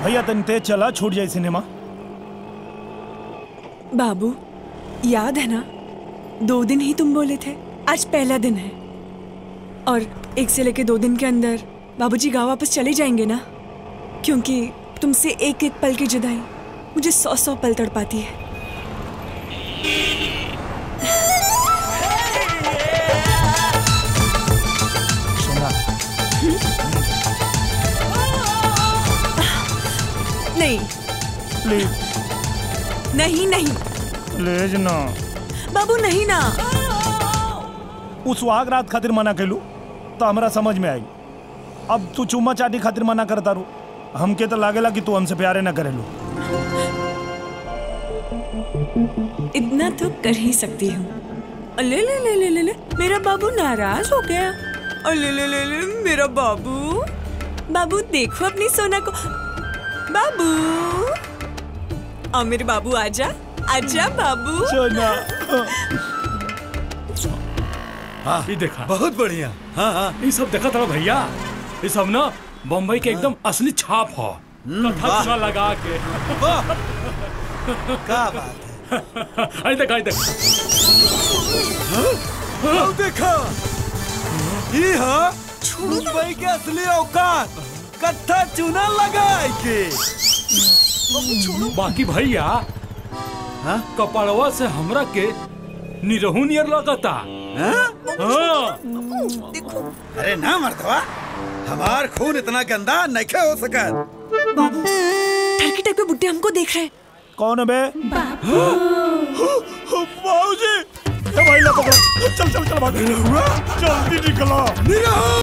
भैया तन तेज चला, छूट जाए सिनेमा। बाबू याद है ना, 2 दिन ही तुम बोले थे, आज पहला दिन है और 1 से लेके 2 दिन के अंदर बाबूजी गाँव वापस चले जाएंगे ना, क्योंकि तुमसे एक एक पल की जुदाई मुझे 100 पल तड़पाती है। नहीं प्लीज, नहीं नहीं प्लीज ना बाबू, नहीं ना। उस सुहाग रात खातिर मना कैलू तो हमरा समझ में आई। अब तू चुम्मा चाटी खातिर मना करता रू, हमके तो लागेला कि तू हमसे प्यारे ना करेलू। इतना तो कर ही सकती हूँ। ले ले ले ले ले ले, मेरा बाबू नाराज हो गया। ले ले ले ले, मेरा बाबू। बाबू देखो अपनी सोना को। बाबू आओ मेरे बाबू, आजा आजा बाबू। सोना हाँ ये देखा, बहुत बढ़िया। हाँ हाँ ये सब देखा था भैया, ये सब ना बम्बई के एकदम असली छाप हो, कथा लगा के। क्या बात है। आई देखा, देखा ये हाँ मुंबई के असली औकात, कत्था चूना लगा के। बाकी भैया कपड़वा से हमरा के निरहू नियर लगता। हाँ? अरे ना मर्दवा, हमार खून इतना गंदा नहीं हो सका। बाबू टर्की टाइप के बुड्ढे हमको देख रहे हैं। कौन है बे? बाबूजी, भाई ला पकड़ो, चल चल चल भाग, जल्दी निकलो।